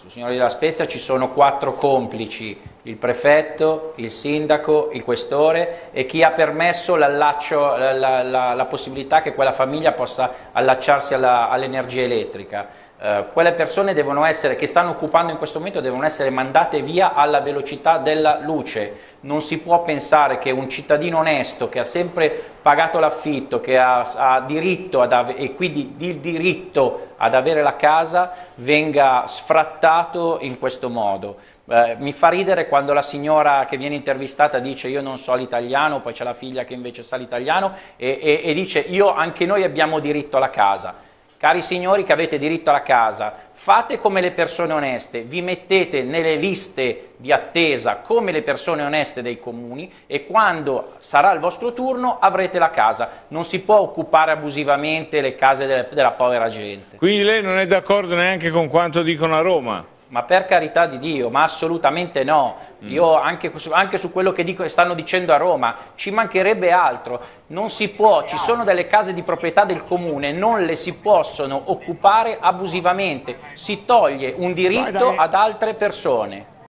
Signori della Spezia ci sono 4 complici, il prefetto, il sindaco, il questore e chi ha permesso l'allaccio, la possibilità che quella famiglia possa allacciarsi all'energia elettrica. Quelle persone devono essere, che stanno occupando in questo momento, devono essere mandate via alla velocità della luce. Non si può pensare che un cittadino onesto che ha sempre pagato l'affitto, che ha diritto e quindi il diritto ad avere la casa, venga sfrattato in questo modo. Mi fa ridere quando la signora che viene intervistata dice io non so l'italiano, poi c'è la figlia che invece sa l'italiano e dice anche noi abbiamo diritto alla casa. Cari signori che avete diritto alla casa, fate come le persone oneste, vi mettete nelle liste di attesa come le persone oneste dei comuni e quando sarà il vostro turno avrete la casa. Non si può occupare abusivamente le case della povera gente. Quindi lei non è d'accordo neanche con quanto dicono a Roma? Ma per carità di Dio, ma assolutamente no. Io anche su quello che stanno dicendo a Roma, ci mancherebbe altro. Non si può, ci sono delle case di proprietà del comune, non le si possono occupare abusivamente. Si toglie un diritto ad altre persone.